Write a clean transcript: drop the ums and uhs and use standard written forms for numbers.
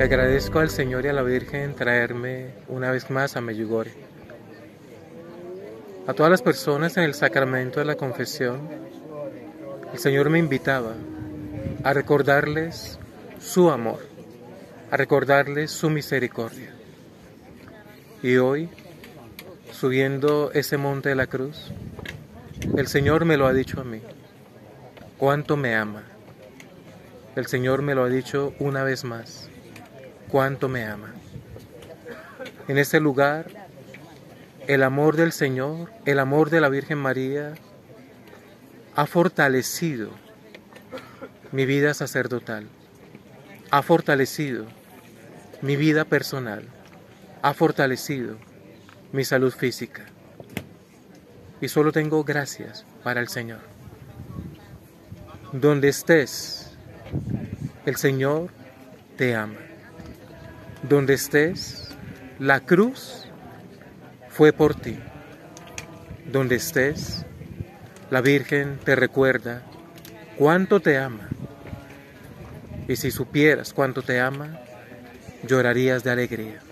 agradezco al Señor y a la Virgen traerme una vez más a Medjugorje. A todas las personas en el sacramento de la confesión, el Señor me invitaba a recordarles su amor, a recordarles su misericordia. Y hoy, subiendo ese monte de la cruz, el Señor me lo ha dicho a mí, cuánto me ama. El Señor me lo ha dicho una vez más, cuánto me ama. En este lugar, el amor del Señor, el amor de la Virgen María, ha fortalecido mi vida sacerdotal, ha fortalecido mi vida personal, ha fortalecido mi salud física. Y solo tengo gracias para el Señor. Donde estés, el Señor te ama. Donde estés, la cruz fue por ti. Donde estés, la Virgen te recuerda cuánto te ama. Y si supieras cuánto te ama, llorarías de alegría.